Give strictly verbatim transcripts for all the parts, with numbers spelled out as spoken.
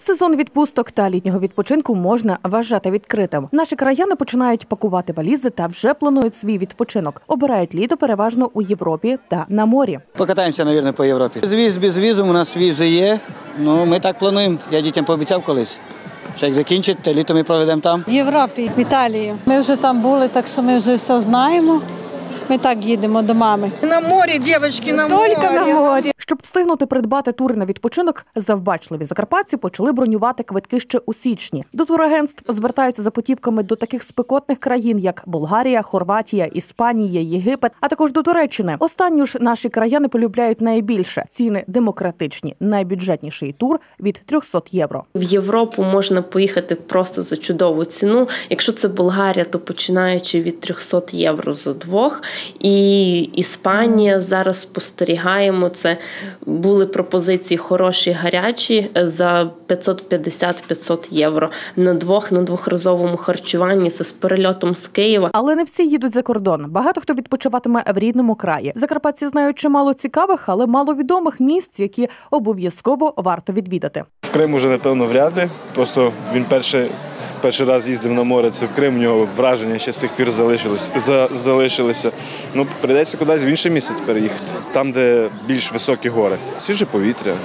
Сезон відпусток та літнього відпочинку можна вважати відкритим. Наші краяни починають пакувати валізи та вже планують свій відпочинок. Обирають літо переважно у Європі та на морі. Покатаємося, мабуть, по Європі. З віз, без візу, у нас візи є. Ну, ми так плануємо. Я дітям пообіцяв колись. Що як закінчить, то літо ми проведемо там. В Європі, в Італії. Ми вже там були, так що ми вже все знаємо. Ми так їдемо до мами. На морі, дівчатки, на морі. Тільки на морі. Щоб встигнути придбати тури на відпочинок, завбачливі закарпатці почали бронювати квитки ще у січні. До турагентств звертаються за путівками до таких спекотних країн, як Болгарія, Хорватія, Іспанія, Єгипет, а також до Туреччини. Останню ж наші краяни полюбляють найбільше. Ціни демократичні. Найбюджетніший тур – від трьохсот євро. В Європу можна поїхати просто за чудову ціну. Якщо це Болгарія, то починаючи від трьохсот євро за двох. І Іспанія, зараз спостерігаємо, це були пропозиції хороші, гарячі за п'ятсот п'ятдесят - п'ятсот євро на двох, на двохразовому харчуванні, це з перельотом з Києва. Але не всі їдуть за кордон. Багато хто відпочиватиме в рідному краї. Закарпатці знають чимало цікавих, але маловідомих місць, які обов'язково варто відвідати. В Крим уже, напевно, вряд ли. Просто він перший, перший раз їздив на море, це в Крим, у нього враження ще з тих пір залишилися. За, залишилися. Ну, прийдеться кудись в інше місце тепер їхати, там, де більш високі гори. Свіже повітря,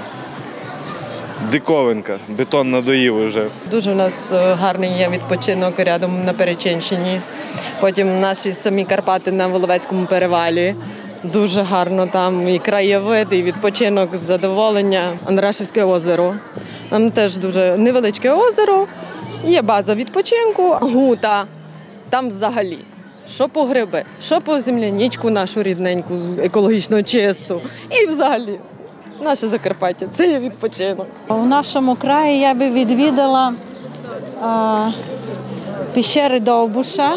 диковинка, бетон надоїв вже. Дуже у нас гарний є відпочинок рядом на Перечинщині. Потім наші самі Карпати на Воловецькому перевалі. Дуже гарно там і краєвид, і відпочинок, задоволення. Андрашівське озеро. Там теж дуже невеличке озеро, є база відпочинку, Гута. Там взагалі, що по гриби, що по земляничку нашу рідненьку, екологічно чисту. І взагалі, наше Закарпаття – це є відпочинок. У нашому краї я би відвідала а, піщери Довбуша.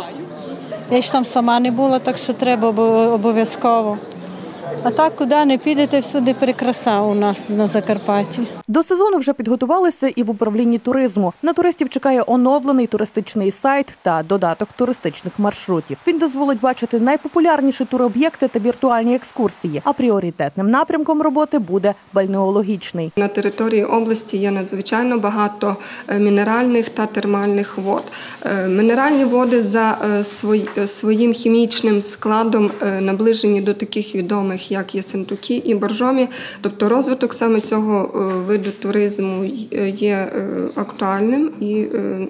Я ж там сама не була, так що треба обов'язково. А так, куди не підете, всюди прикраса у нас на Закарпатті. До сезону вже підготувалися і в управлінні туризму. На туристів чекає оновлений туристичний сайт та додаток туристичних маршрутів. Він дозволить бачити найпопулярніші туроб'єкти та віртуальні екскурсії, а пріоритетним напрямком роботи буде бальнеологічний. На території області є надзвичайно багато мінеральних та термальних вод. Мінеральні води за своїм хімічним складом наближені до таких відомих, як Єсентуки і Боржомі. Тобто розвиток саме цього виду туризму є актуальним і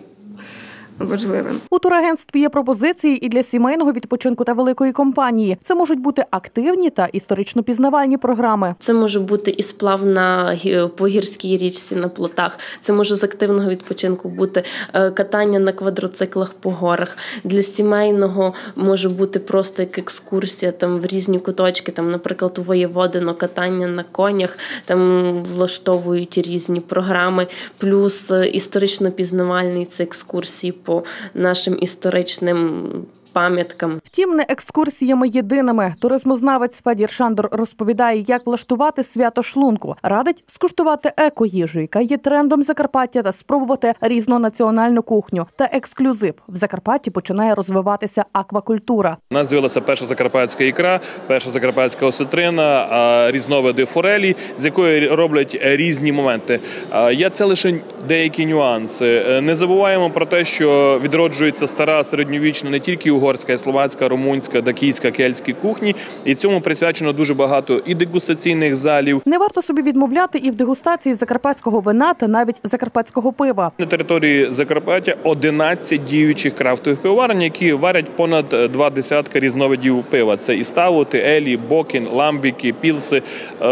важливим. У турагентстві є пропозиції і для сімейного відпочинку та великої компанії. Це можуть бути активні та історично-пізнавальні програми. Це може бути і сплав на, по гірській річці на плотах. Це може з активного відпочинку бути катання на квадроциклах по горах. Для сімейного може бути просто як екскурсія там, в різні куточки. Там, наприклад, у Воєводино катання на конях. Там влаштовують різні програми. Плюс історично-пізнавальний – це екскурсії по нашим історичним пам'яткам. Втім, не екскурсіями єдиними. Туризмознавець Федір Шандор розповідає, як влаштувати свято шлунку. Радить скуштувати еко-їжу, яка є трендом Закарпаття, та спробувати різнонаціональну кухню. Та ексклюзив. В Закарпатті починає розвиватися аквакультура. У нас з'явилася перша закарпатська ікра, перша закарпатська осетрина, різновиди форелі, з якої роблять різні моменти. Є це лише деякі нюанси. Не забуваємо про те, що відроджується стара середньовічна не тільки угорська, словацька, румунська, дакійська, кельтські кухні. І цьому присвячено дуже багато і дегустаційних залів. Не варто собі відмовляти і в дегустації закарпатського вина та навіть закарпатського пива. На території Закарпаття одинадцять діючих крафтових пивоварень, які варять понад два десятка різновидів пива. Це і ставути, елі, бокін, ламбіки, пілси.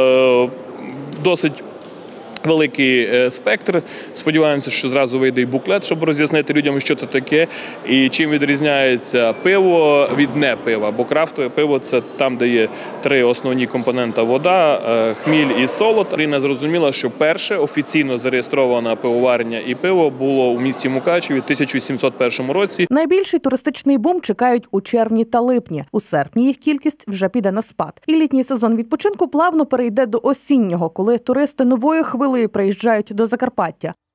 Досить великий спектр. Сподіваємося, що зразу вийде і буклет, щоб роз'яснити людям, що це таке і чим відрізняється пиво від не пива. Бо крафтове пиво – це там, де є три основні компоненти – вода, хміль і солод. Україна зрозуміла, що перше офіційно зареєстрована пивоварня і пиво було у місті Мукачеві в тисяча сімсот першому році. Найбільший туристичний бум чекають у червні та липні. У серпні їх кількість вже піде на спад. І літній сезон відпочинку плавно перейде до осіннього, коли туристи нової хвилі приїжджають до Закарпаття.